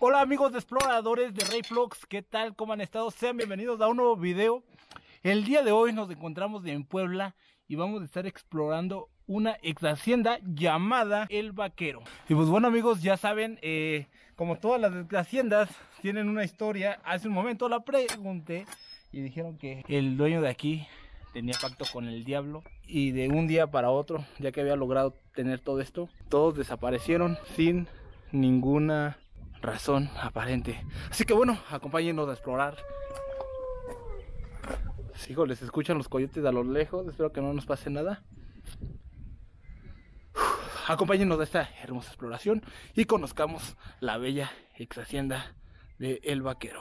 Hola amigos de exploradores de Rey Vlogs, ¿qué tal? ¿Cómo han estado? Sean bienvenidos a un nuevo video. El día de hoy nos encontramos en Puebla y vamos a estar explorando una ex hacienda llamada El Vaquero. Y pues bueno amigos, ya saben, como todas las ex haciendas tienen una historia. Hace un momento la pregunté y dijeron que el dueño de aquí tenía pacto con el diablo y de un día para otro, ya que había logrado tener todo esto, todos desaparecieron sin ninguna razón aparente. Así que bueno, acompáñenos a explorar. Hijos, les escuchan los coyotes a lo lejos. Espero que no nos pase nada. Acompáñenos a esta hermosa exploración y conozcamos la bella ex hacienda de El Vaquero.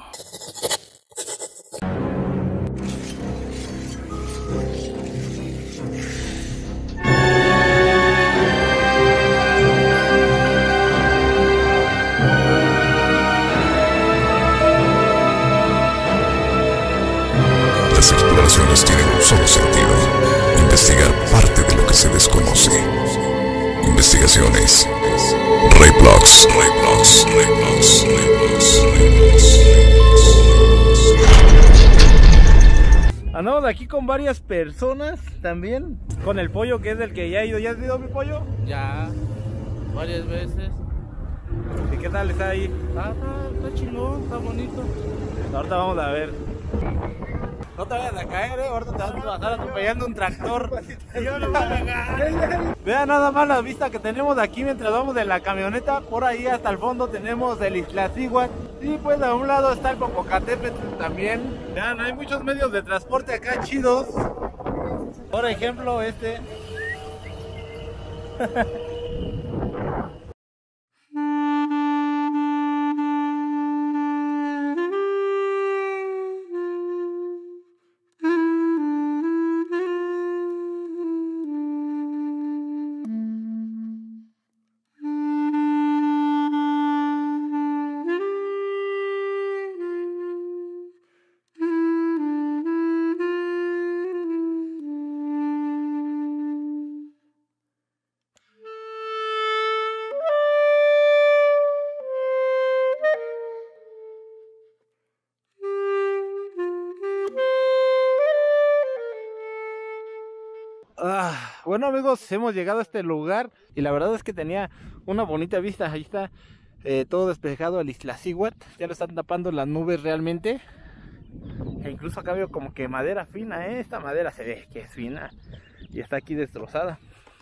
Las exploraciones tienen un solo sentido: investigar parte de lo que se desconoce. Investigaciones Rey Vlogs. Andamos aquí con varias personas también. Con el pollo, que es el que ya ha ido. ¿Ya has ido mi pollo? Ya, varias veces. ¿Y qué tal está ahí? Está chingón, está bonito. Ahorita vamos a ver. No te vayas a caer, ahorita te vas a pasar atropellando un tractor. Yo no voy a caer. Vean nada más la vista que tenemos aquí mientras vamos en la camioneta. Por ahí hasta el fondo tenemos el Iztaccíhuatl. Y pues a un lado está el Popocatépetl también. Vean, hay muchos medios de transporte acá chidos. Por ejemplo, este. Bueno amigos, hemos llegado a este lugar y la verdad es que tenía una bonita vista. Ahí está todo despejado el Iztaccíhuatl. Ya lo están tapando las nubes realmente. E incluso acá veo como que madera fina, esta madera se ve que es fina y está aquí destrozada.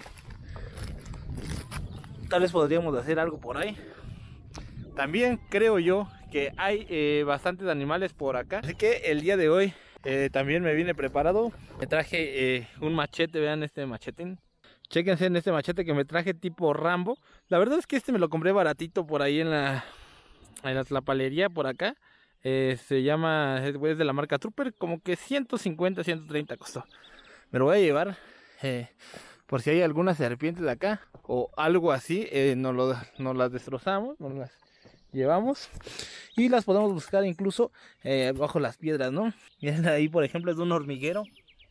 Tal vez podríamos hacer algo por ahí. También creo yo que hay bastantes animales por acá, así que el día de hoy también me vine preparado. Me traje un machete, vean este machetín. Chéquense en este machete que me traje tipo Rambo. La verdad es que este me lo compré baratito por ahí en la tlapalería por acá. Se llama, es de la marca Trooper, como que 150, 130 costó. Me lo voy a llevar por si hay alguna serpiente de acá o algo así. Nos las destrozamos, nos las llevamos y las podemos buscar incluso bajo las piedras, ¿no? Miren ahí, por ejemplo, es de un hormiguero.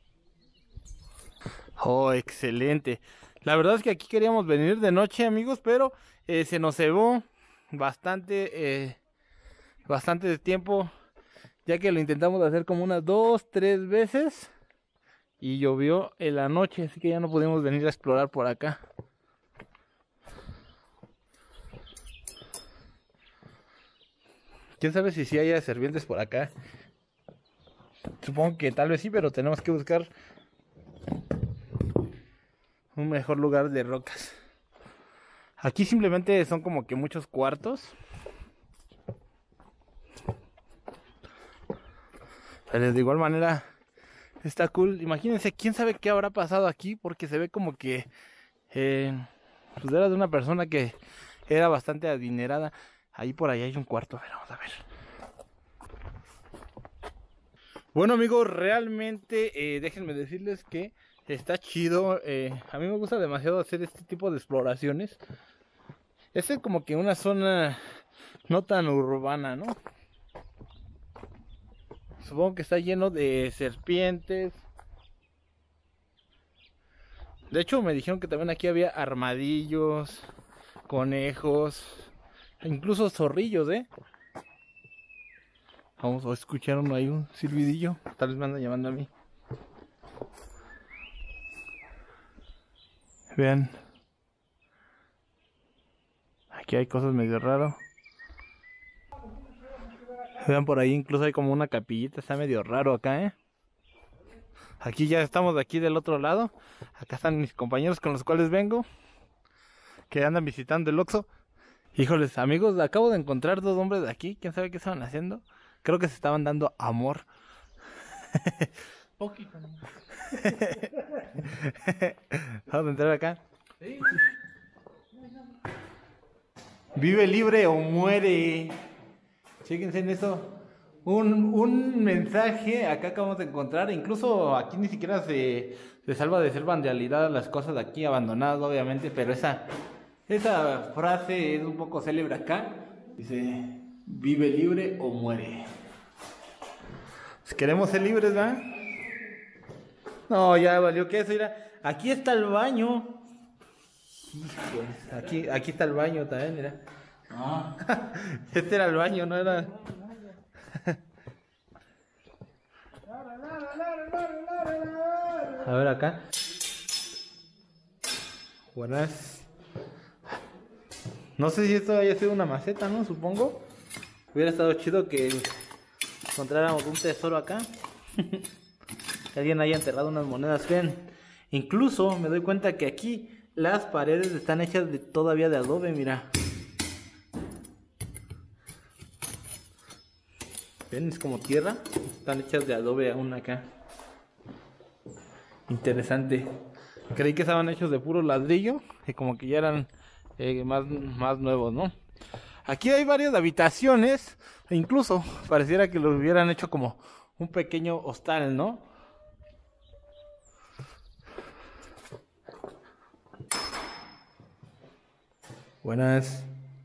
Oh, excelente. La verdad es que aquí queríamos venir de noche, amigos, pero se nos cebó bastante de tiempo, ya que lo intentamos hacer como unas 2-3 veces y llovió en la noche, así que ya no pudimos venir a explorar por acá. ¿Quién sabe si haya serpientes por acá? Supongo que tal vez sí, pero tenemos que buscar un mejor lugar de rocas. Aquí simplemente son como que muchos cuartos. Pero de igual manera está cool. Imagínense, quién sabe qué habrá pasado aquí, porque se ve como que pues era de una persona que era bastante adinerada. Ahí por ahí hay un cuarto, a ver, vamos a ver. Bueno amigos, realmente déjenme decirles que está chido. A mí me gusta demasiado hacer este tipo de exploraciones. Esta es como que una zona no tan urbana, ¿no? Supongo que está lleno de serpientes. De hecho me dijeron que también aquí había armadillos, conejos, incluso zorrillos, Vamos a escuchar uno ahí, un silbidillo. Tal vez me andan llamando a mí. Vean. Aquí hay cosas medio raras. Vean por ahí, incluso hay como una capillita. Está medio raro acá, Aquí ya estamos de aquí del otro lado. Acá están mis compañeros con los cuales vengo, que andan visitando el Oxxo. Híjoles, amigos, acabo de encontrar dos hombres de aquí. ¿Quién sabe qué estaban haciendo? Creo que se estaban dando amor. Poquito, ¿no? Vamos a entrar acá. Vive libre o muere. Chéquense en eso. Un mensaje acá acabamos de encontrar. Incluso aquí ni siquiera se salva de ser vandalidad las cosas de aquí, abandonadas obviamente. Pero esa frase es un poco célebre acá. Dice: vive libre o muere. Si queremos ser libres, ¿verdad? No, ya valió que eso. Mira, aquí está el baño. Híjole, aquí está el baño también, mira. No. Este era el baño, no era. A ver acá. Buenas. No sé si esto haya sido una maceta, ¿no? Supongo. Hubiera estado chido que encontráramos un tesoro acá. Que alguien haya enterrado unas monedas. Vean. Incluso me doy cuenta que aquí las paredes están hechas todavía de adobe, mira. ¿Ven? Es como tierra. Están hechas de adobe aún acá. Interesante. Creí que estaban hechos de puro ladrillo y como que ya eran más nuevos, ¿no? Aquí hay varias habitaciones e incluso pareciera que lo hubieran hecho como un pequeño hostal, ¿no? Buenas.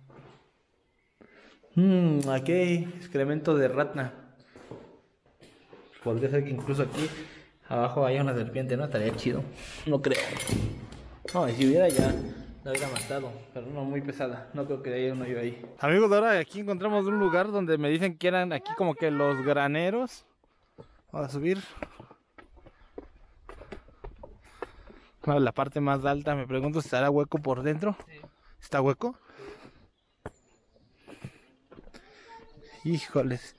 Aquí hay excremento de ratna. Podría ser que incluso aquí abajo haya una serpiente, ¿no? Estaría chido. No creo. No, y si hubiera ya la hubiera matado. Pero no, muy pesada. No creo que haya uno yo ahí. Amigos, ahora aquí encontramos un lugar donde me dicen que eran aquí como que los graneros. Vamos a subir. A la parte más alta. Me pregunto si estará hueco por dentro. Sí. ¿Está hueco? Híjoles.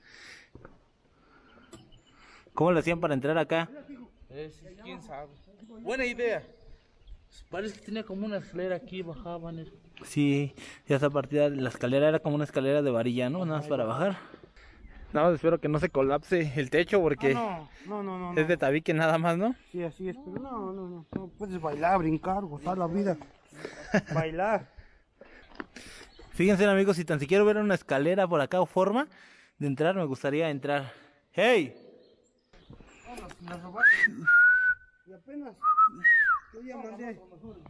¿Cómo lo hacían para entrar acá? ¿Quién sabe? Buena idea. Parece que tenía como una escalera aquí, bajaban. Sí, ya esa partida, la escalera era como una escalera de varilla, ¿no? Nada más para bajar. Nada más espero que no se colapse el techo porque no. es de tabique nada más, ¿no? Sí, así es, pero no puedes bailar, brincar, gozar la vida. Bailar. Fíjense, amigos, si tan siquiera hubiera una escalera por acá o forma de entrar, me gustaría entrar. ¡Hey! Y apenas yo ya mandé.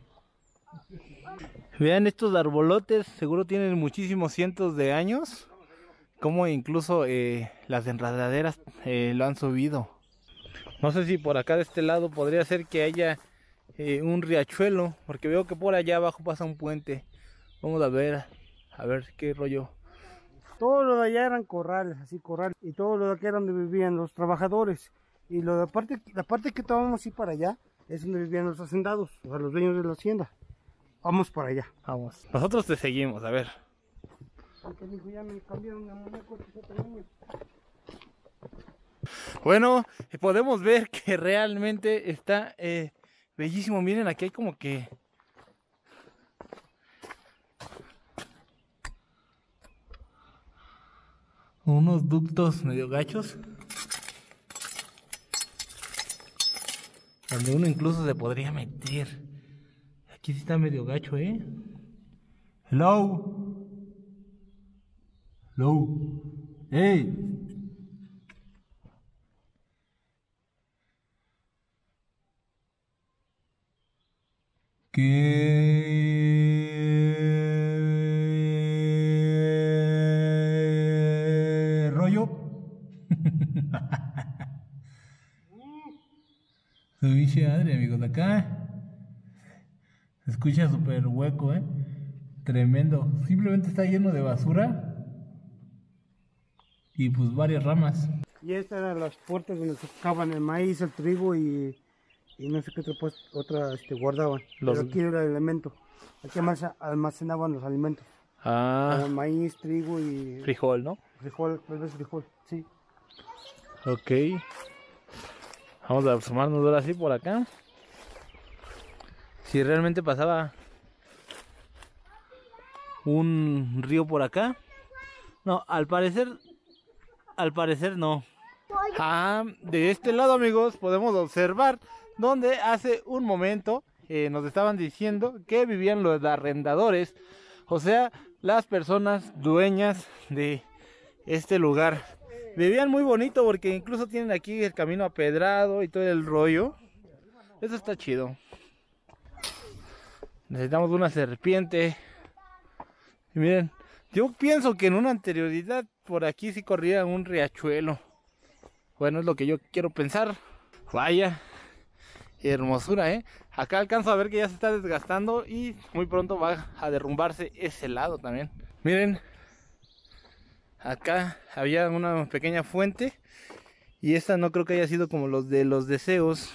Vean estos arbolotes, seguro tienen muchísimos cientos de años. Como incluso las enredaderas lo han subido. No sé si por acá de este lado podría ser que haya un riachuelo, porque veo que por allá abajo pasa un puente. Vamos a ver qué rollo. Todo lo de allá eran corrales, así corrales. Y todo lo de acá era donde vivían los trabajadores. Y la parte que estábamos así para allá es donde vivían los hacendados, o sea, los dueños de la hacienda. Vamos para allá. Vamos. Nosotros te seguimos, a ver. Ya me cambiaron la muñeca. Bueno, podemos ver que realmente está bellísimo. Miren, aquí hay como que unos ductos medio gachos, donde uno incluso se podría meter. Aquí sí está medio gacho, Hello. Hey. ¿Qué rollo? Su biche madre, amigos, de acá se escucha súper hueco, Tremendo. Simplemente está lleno de basura. Y pues varias ramas. Y estas eran las puertas donde se sacaban el maíz, el trigo y no sé qué otra guardaban. Pero aquí era el elemento. Aquí almacenaban los alimentos. Como maíz, trigo y... Frijol, ¿no? Frijol, tal vez frijol, sí. Ok. Vamos a asomarnos ahora sí por acá. Si realmente pasaba un río por acá. No, al parecer no. De este lado, amigos, podemos observar donde hace un momento nos estaban diciendo que vivían los arrendadores, o sea, las personas dueñas de este lugar. Vivían muy bonito porque incluso tienen aquí el camino apedrado y todo el rollo. Eso está chido. Necesitamos una serpiente. Y miren, yo pienso que en una anterioridad por aquí sí corría un riachuelo. Bueno, es lo que yo quiero pensar. Vaya hermosura, ¿eh? Acá alcanzo a ver que ya se está desgastando y muy pronto va a derrumbarse ese lado también. Miren, acá había una pequeña fuente y esta no creo que haya sido como los de los deseos.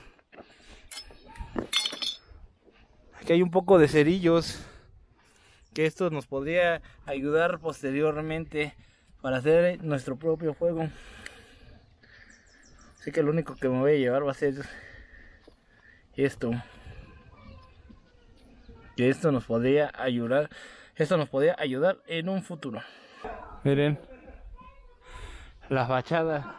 Aquí hay un poco de cerillos, que esto nos podría ayudar posteriormente para hacer nuestro propio fuego. Así que lo único que me voy a llevar va a ser esto. Que esto nos podría ayudar. Esto nos podría ayudar en un futuro. Miren la fachada.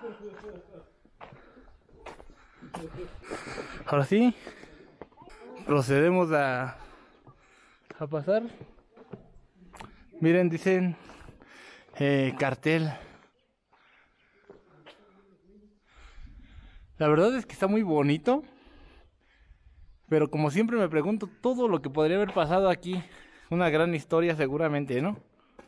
Ahora sí procedemos a pasar. Miren, dicen cartel. La verdad es que está muy bonito. Pero como siempre me pregunto todo lo que podría haber pasado aquí. Una gran historia seguramente, ¿no?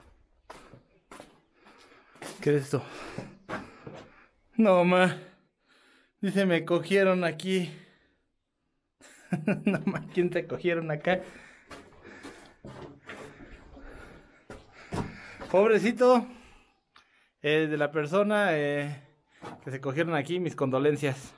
¿Qué es esto? No, dice, me cogieron aquí. No, ¿quién te cogieron acá? Pobrecito de la persona que se cogieron aquí, mis condolencias.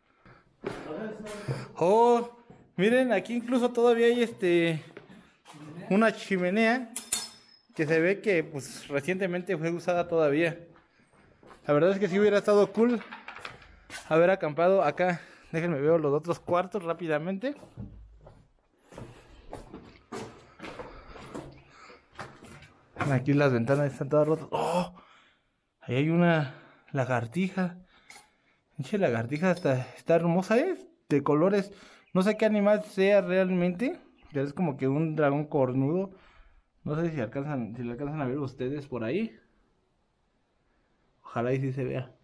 Oh, miren, aquí incluso todavía hay una chimenea que se ve que pues recientemente fue usada todavía. La verdad es que sí hubiera estado cool haber acampado acá. Déjenme ver los otros cuartos rápidamente. Aquí las ventanas están todas rotas. ¡Oh! Ahí hay una lagartija. Pinche lagartija está hermosa, de colores. No sé qué animal sea realmente. Ya es como que un dragón cornudo. No sé si le alcanzan a ver ustedes por ahí. Ojalá y sí se vea.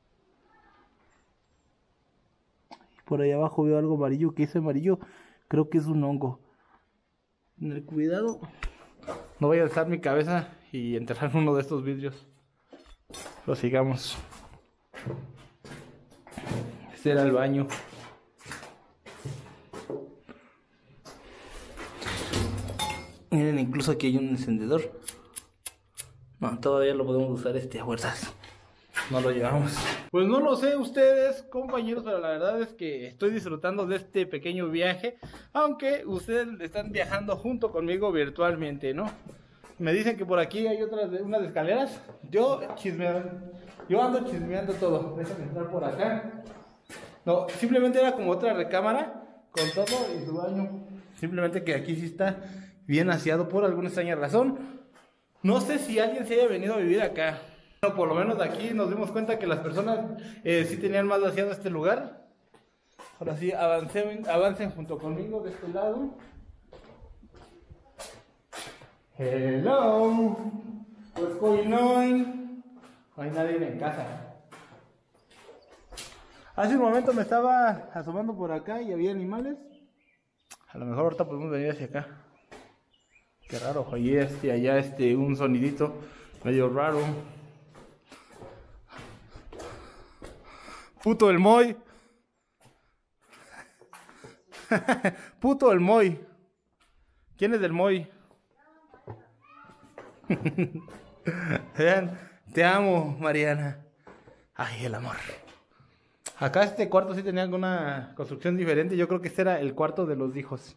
Por ahí abajo veo algo amarillo. ¿Qué es amarillo? Creo que es un hongo. Tener cuidado. No voy a alzar mi cabeza y enterrar uno de estos vidrios. Prosigamos. Este era el baño. Miren, incluso aquí hay un encendedor. No, todavía lo podemos usar a fuerzas. No lo llevamos. Pues no lo sé ustedes, compañeros, pero la verdad es que estoy disfrutando de este pequeño viaje. Aunque ustedes están viajando junto conmigo virtualmente, ¿no? Me dicen que por aquí hay unas escaleras. Yo ando chismeando todo. Déjame entrar por acá. No, simplemente era como otra recámara con todo y su baño. Simplemente que aquí sí está bien aseado por alguna extraña razón. No sé si alguien se haya venido a vivir acá. Bueno, por lo menos de aquí nos dimos cuenta que las personas sí tenían más aseado este lugar. Ahora sí, avancen junto conmigo de este lado. Hello, what's going on? No hay nadie en casa. Hace un momento me estaba asomando por acá y había animales. A lo mejor ahorita podemos venir hacia acá. Qué raro, oye, allá un sonidito medio raro. Puto el Moy. Puto el Moy. ¿Quién es el Moy? Vean, te amo, Mariana. Ay, el amor. Acá este cuarto sí tenía alguna construcción diferente. Yo creo que este era el cuarto de los hijos.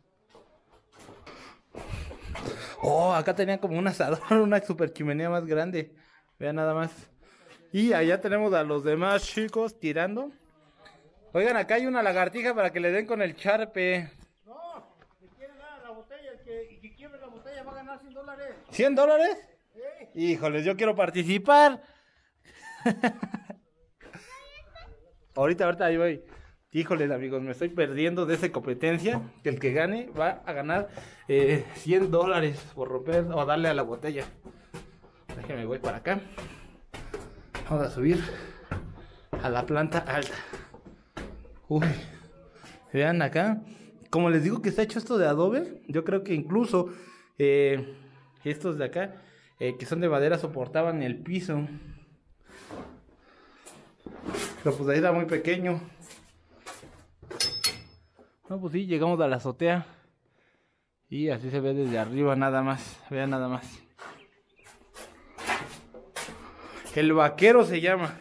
Oh, acá tenía como un asador, una super chimenea más grande. Vean nada más. Y allá tenemos a los demás chicos tirando. Oigan, acá hay una lagartija para que le den con el charpe. No, le quiere dar a la botella. El que quiebre la botella va a ganar $100. ¿$100? Híjoles, yo quiero participar. ahorita ahí voy. Híjoles, amigos, me estoy perdiendo de esa competencia. Que el que gane va a ganar $100 por romper o darle a la botella. Déjenme, voy para acá. Vamos a subir a la planta alta. Uy, vean acá. Como les digo que está hecho esto de adobe, yo creo que incluso estos de acá, que son de madera, soportaban el piso. Pero pues ahí está muy pequeño. No, pues sí, llegamos a la azotea. Y así se ve desde arriba nada más. Vean nada más. El vaquero se llama.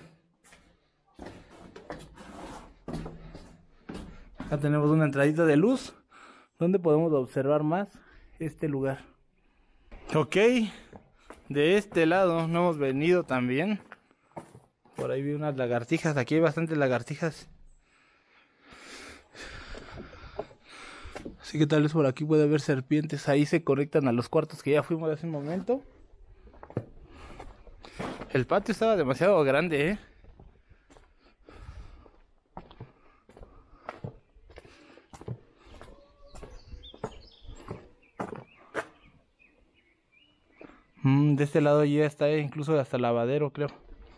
Acá tenemos una entradita de luz donde podemos observar más este lugar. Ok, de este lado no hemos venido también. Por ahí vi unas lagartijas. Aquí hay bastantes lagartijas. Así que tal vez por aquí puede haber serpientes. Ahí se conectan a los cuartos que ya fuimos hace un momento. El patio estaba demasiado grande, De este lado ya está incluso hasta el lavadero, creo.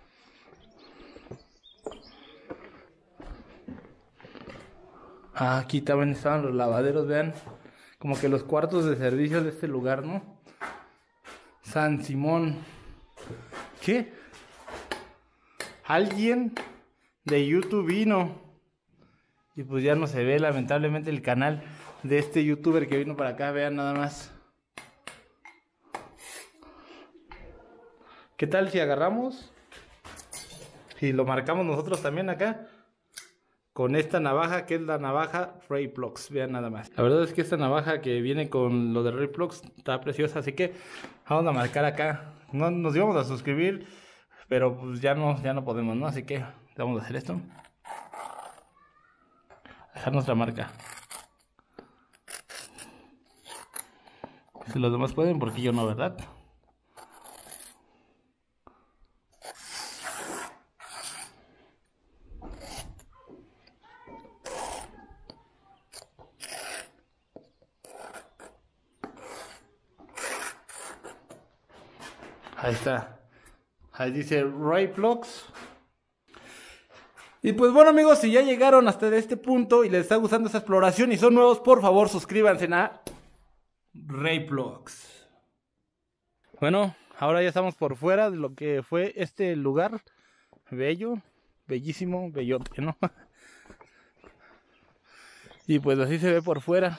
Aquí también estaban los lavaderos, vean. Como que los cuartos de servicio de este lugar, ¿no? San Simón. ¿Qué? Alguien de YouTube vino. Y pues ya no se ve lamentablemente el canal de este youtuber que vino para acá. Vean nada más. ¿Qué tal si agarramos y lo marcamos nosotros también acá? Con esta navaja, que es la navaja Rayplox. Vean nada más. La verdad es que esta navaja que viene con lo de Rayplox está preciosa. Así que vamos a marcar acá. No nos íbamos a suscribir, pero pues ya no podemos, ¿no? Así que vamos a hacer esto. Dejar nuestra marca. Si los demás pueden, porque yo no, ¿verdad? Ahí está. Ahí dice Rayplox. Y pues bueno, amigos, si ya llegaron hasta este punto y les está gustando esta exploración y son nuevos, por favor suscríbanse a Rayplox. Bueno, ahora ya estamos por fuera de lo que fue este lugar bello, bellísimo, bellote, ¿no? Y pues así se ve por fuera.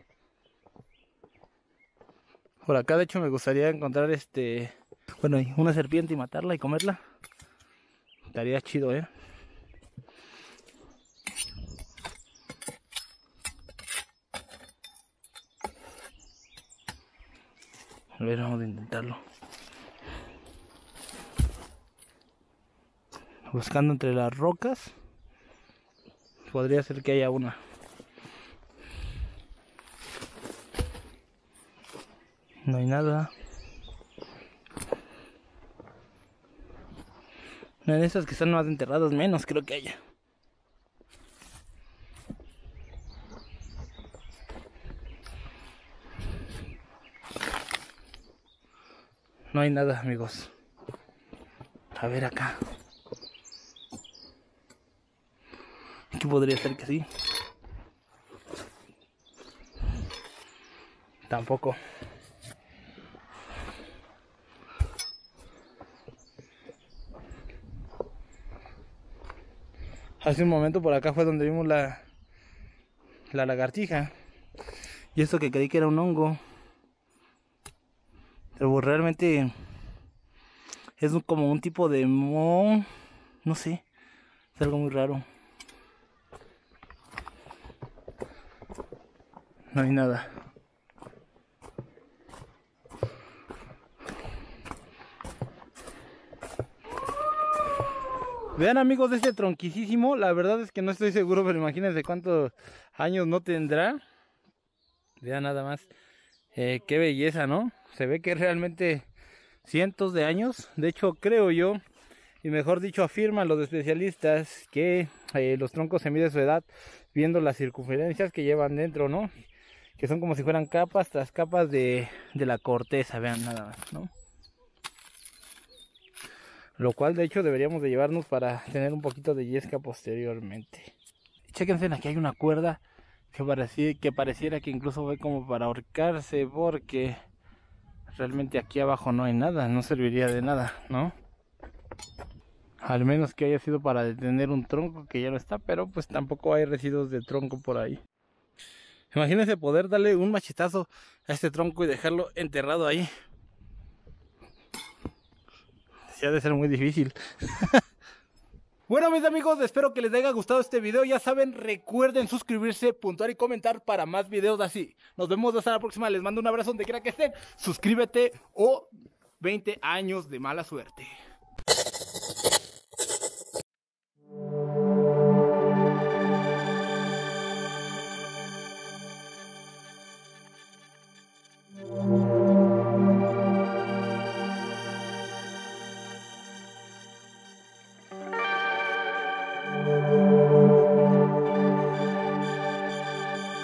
Por acá de hecho me gustaría encontrar bueno, una serpiente y matarla y comerla. Estaría chido, A ver, vamos a intentarlo. Buscando entre las rocas. Podría ser que haya una. No hay nada. En esas que están más enterradas, menos creo que haya. No hay nada, amigos. A ver acá. Aquí podría ser que sí. Tampoco. Hace un momento por acá fue donde vimos la lagartija. Y esto que creí que era un hongo. Pero realmente Es como un tipo de moho. No sé. Es algo muy raro. No hay nada. Vean, amigos, de este tronquisísimo. La verdad es que no estoy seguro, pero imagínense cuántos años no tendrá. Vean nada más. Qué belleza, ¿no? Se ve que realmente cientos de años. De hecho, creo yo, y mejor dicho afirman los especialistas, que los troncos se miden su edad viendo las circunferencias que llevan dentro, ¿no? Que son como si fueran capas tras capas de la corteza, vean nada más, ¿no? Lo cual de hecho deberíamos de llevarnos para tener un poquito de yesca posteriormente. Chéquense, aquí hay una cuerda que pareciera que incluso fue como para ahorcarse, porque realmente aquí abajo no hay nada, no serviría de nada, ¿no? Al menos que haya sido para detener un tronco que ya no está, pero pues tampoco hay residuos de tronco por ahí. Imagínense poder darle un machetazo a este tronco y dejarlo enterrado ahí. Sí, ha de ser muy difícil. Bueno, mis amigos, espero que les haya gustado este video. Ya saben, recuerden suscribirse, puntuar y comentar para más videos así. Nos vemos hasta la próxima. Les mando un abrazo donde quiera que estén. Suscríbete o 20 años de mala suerte.